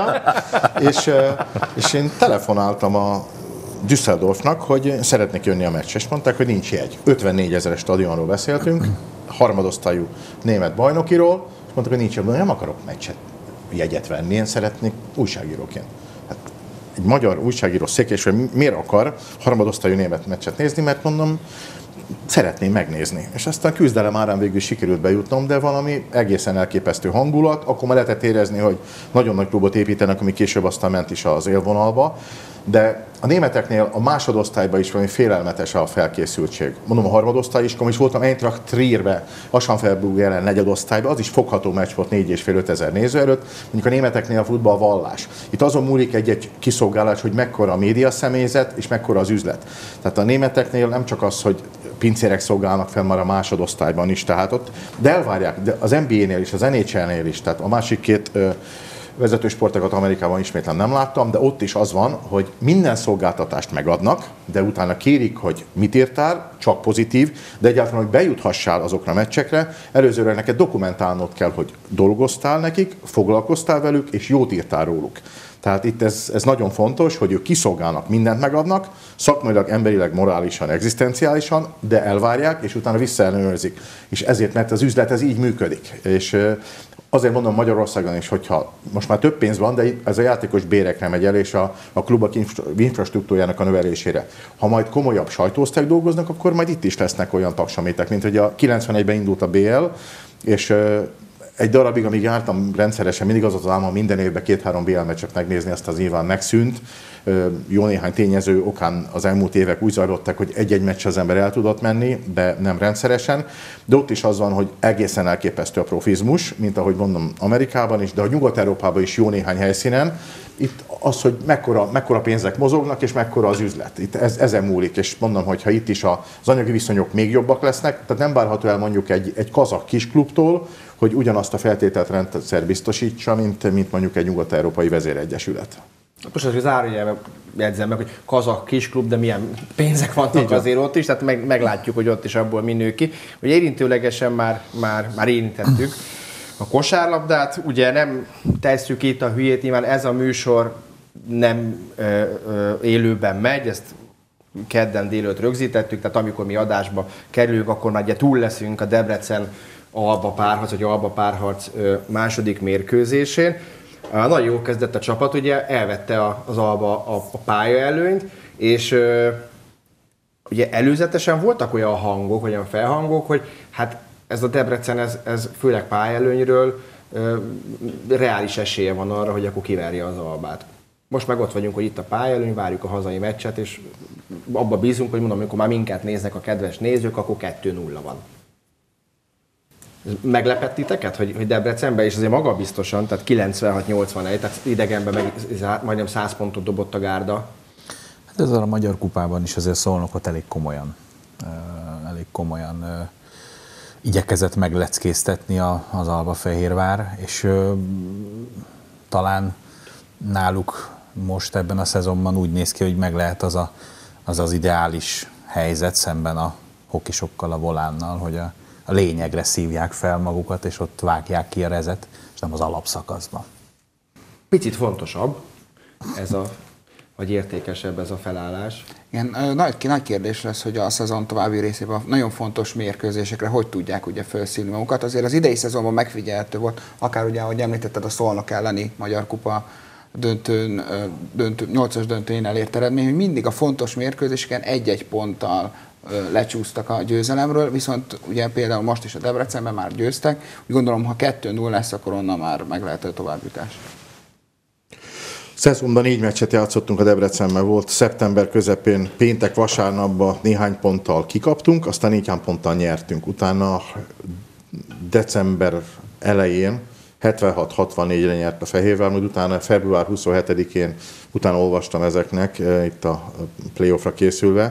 és én telefonáltam a Düsseldorfnak, hogy szeretnék jönni a meccsre, és mondták, hogy nincs jegy. 54 000-es stadionról beszéltünk, harmadosztályú német bajnokiról, és mondták, hogy nincs jegy, nem akarok jegyet venni, én szeretnék újságíróként. Egy magyar újságíró Székelyesről miért akar harmadosztályú német meccset nézni, mert mondom, szeretném megnézni. És aztán küzdelem árán végül sikerült bejutnom, de valami egészen elképesztő hangulat. Akkor már lehetett érezni, hogy nagyon nagy klubot építenek, ami később aztán ment is az élvonalba. De a németeknél a másodosztályban is valami félelmetes a felkészültség. Mondom, a harmadosztály is, amikor is voltam Eintracht Trierbe, Aschaffenburg ellen negyedosztályban, az is fogható meccs volt 4,5-5 ezer néző előtt. Mondjuk a németeknél a futball vallás. Itt azon múlik egy kiszolgálás, hogy mekkora a média személyzet és mekkora az üzlet. Tehát a németeknél nem csak az, hogy pincérek szolgálnak fel már a másodosztályban is, tehát ott, de elvárják, de az NBA-nél is, az NHL-nél is, tehát a másik két vezető sportokat Amerikában ismétlen nem láttam, de ott is az van, hogy minden szolgáltatást megadnak, de utána kérik, hogy mit írtál, csak pozitív, de egyáltalán, hogy bejuthassál azokra a meccsekre, előzőre neked dokumentálnod kell, hogy dolgoztál nekik, foglalkoztál velük, és jót írtál róluk. Tehát itt ez nagyon fontos, hogy ők kiszolgálnak, mindent megadnak, szakmailag, emberileg, morálisan, egzisztenciálisan, de elvárják, és utána visszaellenőrzik. És ezért, mert az üzlet ez így működik. És azért mondom Magyarországon is, hogyha most már több pénz van, de ez a játékos bérekre megy el, és a klubok infrastruktúrájának a növelésére. Ha majd komolyabb sajtóosztályok dolgoznak, akkor majd itt is lesznek olyan tagsamétek, mint hogy a 91-ben indult a BL, és egy darabig, amíg jártam rendszeresen, mindig az az álmom minden évben 2-3 BL meccset megnézni, azt az nyilván megszűnt. Jó néhány tényező okán az elmúlt évek úgy zajlottak, hogy egy-egy meccs az ember el tudott menni, de nem rendszeresen. De ott is az van, hogy egészen elképesztő a profizmus, mint ahogy mondom Amerikában is, de a Nyugat-Európában is jó néhány helyszínen. Itt az, hogy mekkora pénzek mozognak, és mekkora az üzlet. Itt ezen múlik, és mondom, hogy ha itt is az anyagi viszonyok még jobbak lesznek, tehát nem várható el mondjuk egy kazak kisklubtól, hogy ugyanazt a feltételt rendszer biztosítsa, mint mondjuk egy nyugat-európai vezéregyesület. Most az, hogy zárójelben jegyzem meg, hogy kazak kisklub, de milyen pénzek vannak azért ott is, tehát meglátjuk, hogy ott is abból mi nő ki. Hogy érintőlegesen már érintettük a kosárlabdát, ugye nem tesszük itt a hülyét, nyilván ez a műsor nem élőben megy, ezt kedden délőtt rögzítettük, tehát amikor mi adásba kerülünk, akkor már ugye túl leszünk a Debrecen Alba párharc, vagy Alba párharc második mérkőzésén. Nagyon jól kezdett a csapat, ugye elvette az Alba a pályaelőnyt, és ugye előzetesen voltak olyan hangok, olyan felhangok, hogy hát ez a Debrecen, ez főleg pályaelőnyről reális esélye van arra, hogy akkor kiverje az Albát. Most meg ott vagyunk, hogy itt a pályaelőny, várjuk a hazai meccset, és abba bízunk, hogy mondom, amikor már minket néznek a kedves nézők, akkor 2-0 van. Meglepett titeket, hogy Debrecenben, és azért magabiztosan, tehát 96-81, tehát idegenben meg majdnem 100 pontot dobott a Gárda. Hát ezzel a Magyar Kupában is azért Szolnokot elég komolyan igyekezett megleckéztetni az Albafehérvár, és talán náluk most ebben a szezonban úgy néz ki, hogy meg lehet az ideális helyzet szemben a hokisokkal, a volánnal, hogy a lényegre szívják fel magukat, és ott vágják ki a rezet, és nem az alapszakaszban. Picit fontosabb vagy értékesebb ez a felállás. Igen, nagy kérdés lesz, hogy a szezon további részében nagyon fontos mérkőzésekre hogy tudják ugye felszívni magukat. Azért az idei szezonban megfigyelhető volt, akár ugye, ahogy említetted, a Szolnok elleni Magyar Kupa 8-as döntőjén elért eredmény, hogy mindig a fontos mérkőzéseken egy-egy ponttal lecsúsztak a győzelemről, viszont ugye például most is a Debrecenben már győztek, úgy gondolom, ha 2-0 lesz, akkor onnan már meg lehet a továbbjutás. Szezonban 4 meccset játszottunk a Debrecenben, volt szeptember közepén, péntek, vasárnapban néhány ponttal kikaptunk, aztán néhány ponttal nyertünk. Utána december elején 76-64-re nyert a Fehérvár, majd utána február 27-én, utána olvastam ezeknek, itt a playoffra készülve,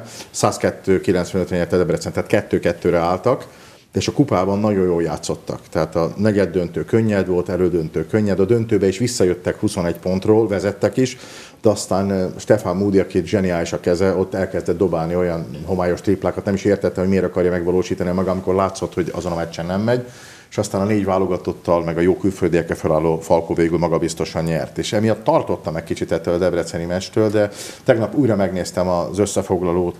102-95-re nyert a Debrecen, tehát 2-2-re álltak, és a kupában nagyon jól játszottak. Tehát a negyed döntő könnyed volt, elődöntő könnyed, a döntőbe is visszajöttek 21 pontról, vezettek is, de aztán Stefan Moody, aki zseniális a keze, ott elkezdett dobálni olyan homályos triplákat, nem is értette, hogy miért akarja megvalósítani maga, amikor látszott, hogy azon a meccsen nem megy, és aztán a 4 válogatottal, meg a jó külföldiekkel felálló Falkó végül magabiztosan nyert. És emiatt tartottam egy kicsit ettől a debreceni meccstől, de tegnap újra megnéztem az összefoglalót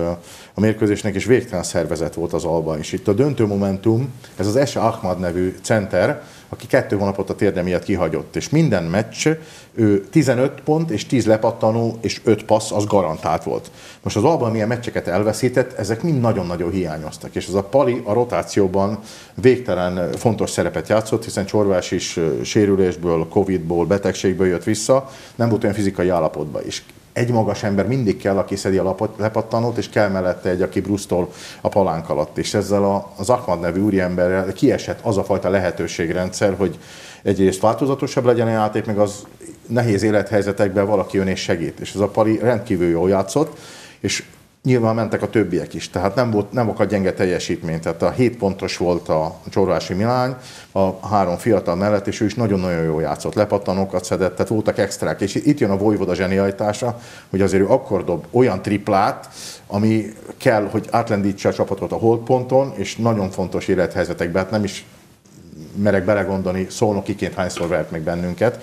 a mérkőzésnek, és végtelen szervezet volt az Alba. És itt a döntő momentum, ez az Ese Ahmad nevű center, aki 2 hónapot a térde miatt kihagyott, és minden meccs ő 15 pont és 10 lepattanó és 5 passz, az garantált volt. Most az Alba milyen meccseket elveszített, ezek mind nagyon-nagyon hiányoztak, és ez a Pali a rotációban végtelen fontos szerepet játszott, hiszen Csorvás is sérülésből, Covidból, betegségből jött vissza, nem volt olyan fizikai állapotban is. Egy magas ember mindig kell, aki szedi a lepattanót, és kell mellette egy, aki brusztol a palánk alatt. És ezzel az Ahmad nevű úriemberrel kiesett az a fajta lehetőségrendszer, hogy egyrészt változatosabb legyen a játék, meg az nehéz élethelyzetekben valaki jön és segít. És ez a Pali rendkívül jól játszott, és nyilván mentek a többiek is, tehát nem akadt gyenge teljesítmény. Tehát a 7 pontos volt a Csorvási Milány, a 3 fiatal mellett, és ő is nagyon-nagyon jól játszott, lepattanókat szedett, tehát voltak extrák. És itt jön a Vojvoda zsenialitása, hogy azért ő akkor dob olyan triplát, ami kell, hogy átlendítse a csapatot a holdponton, és nagyon fontos élethelyzetekben, hát nem is merek belegondolni, Szolnokiként hányszor vert meg bennünket,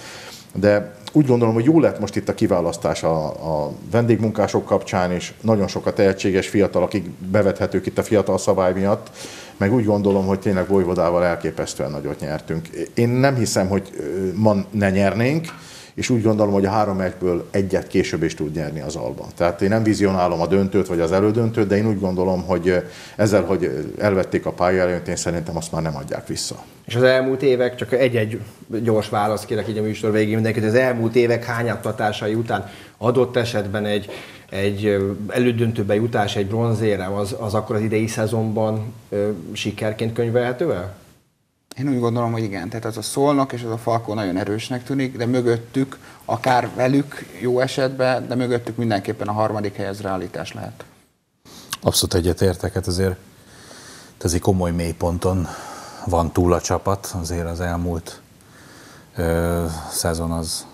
de úgy gondolom, hogy jó lett most itt a kiválasztás a vendégmunkások kapcsán, és nagyon sok a tehetséges fiatal, akik bevethetők itt a fiatal szabály miatt, meg úgy gondolom, hogy tényleg Vojvodával elképesztően nagyot nyertünk. Én nem hiszem, hogy ma ne nyernénk, és úgy gondolom, hogy a 3 meccsből egyet később is tud nyerni az Alba. Tehát én nem vizionálom a döntőt vagy az elődöntőt, de én úgy gondolom, hogy ezzel, hogy elvették a pályára, én szerintem azt már nem adják vissza. És az elmúlt évek, csak egy-egy gyors választ kérek így a műsor végén mindenkit, az elmúlt évek hányattatásai után adott esetben egy elődöntőbe jutás, egy bronzérem, az akkor az idei szezonban sikerként könyvelhető el? Én úgy gondolom, hogy igen. Tehát az a Szolnok és az a Falkó nagyon erősnek tűnik, de mögöttük, akár velük jó esetben, de mögöttük mindenképpen a 3. hely az realitás lehet. Abszolút egyetértek, hát azért komoly mélyponton van túl a csapat, azért az elmúlt szezon az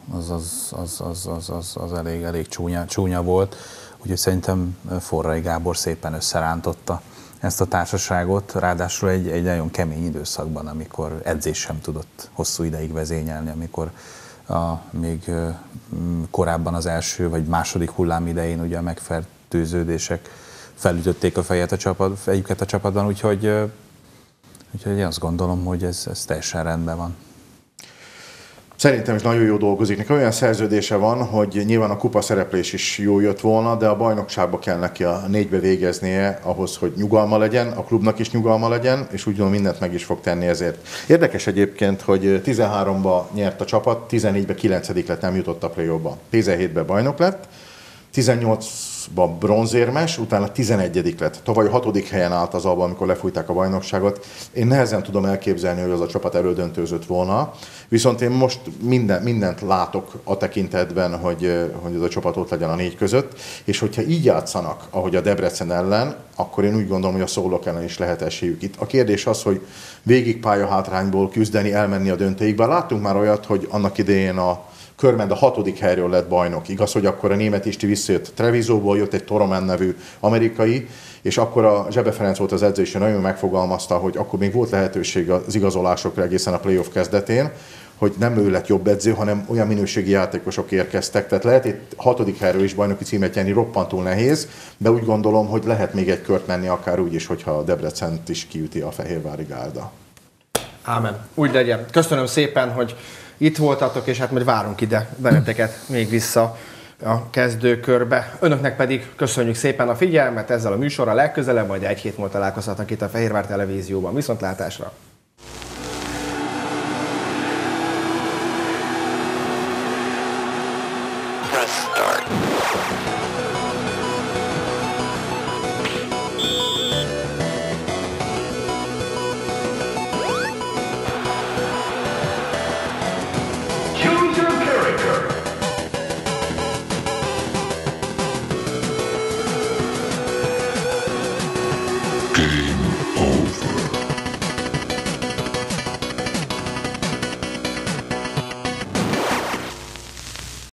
elég csúnya volt, úgyhogy szerintem Forrai Gábor szépen összerántotta ezt a társaságot, ráadásul egy nagyon kemény időszakban, amikor edzés sem tudott hosszú ideig vezényelni, amikor még korábban az első vagy második hullám idején ugye a megfertőződések felütötték a fejüket a csapatban, úgyhogy én azt gondolom, hogy ez teljesen rendben van. Szerintem is nagyon jó dolgozik. Neki olyan szerződése van, hogy nyilván a kupa szereplés is jó jött volna, de a bajnokságba kell neki a 4-be végeznie ahhoz, hogy nyugalma legyen, a klubnak is nyugalma legyen, és úgy gondolom mindent meg is fog tenni ezért. Érdekes egyébként, hogy 13-ba nyert a csapat, 14-be 9. lett, nem jutott a play-offba. 17-ben bajnok lett, 18-ban bronzérmes, utána 11. lett. Tavaly a 6. helyen állt az Alba, amikor lefújták a bajnokságot. Én nehezen tudom elképzelni, hogy az a csapat elődöntőzött volna. Viszont én most mindent látok a tekintetben, hogy ez a csapat ott legyen a 4 között. És hogyha így játszanak, ahogy a Debrecen ellen, akkor én úgy gondolom, hogy a Szolnok ellen is lehet esélyük itt. A kérdés az, hogy végig pályahátrányból küzdeni, elmenni a döntőig. Bár láttunk már olyat, hogy annak idején a Körmend a 6. helyről lett bajnok. Igaz, hogy akkor a német Isti visszajött Trevisoból, jött egy Toroman nevű amerikai, és akkor a Zsebe Ferenc volt az edző, és nagyon megfogalmazta, hogy akkor még volt lehetőség az igazolásokra egészen a playoff kezdetén, hogy nem ő lett jobb edző, hanem olyan minőségi játékosok érkeztek. Tehát lehet itt 6. helyről is bajnoki címet nyerni, roppantul nehéz, de úgy gondolom, hogy lehet még egy kört menni, akár úgy is, hogyha a Debrecent is kiüti a Fehérvári Gárda. Ámen. Úgy legyen. Köszönöm szépen, hogy itt voltatok, és hát majd várunk ide benneteket még vissza a kezdőkörbe. Önöknek pedig köszönjük szépen a figyelmet ezzel a műsorral, legközelebb majd 1 hét múlva találkozhatnak itt a Fehérvár Televízióban. Viszontlátásra!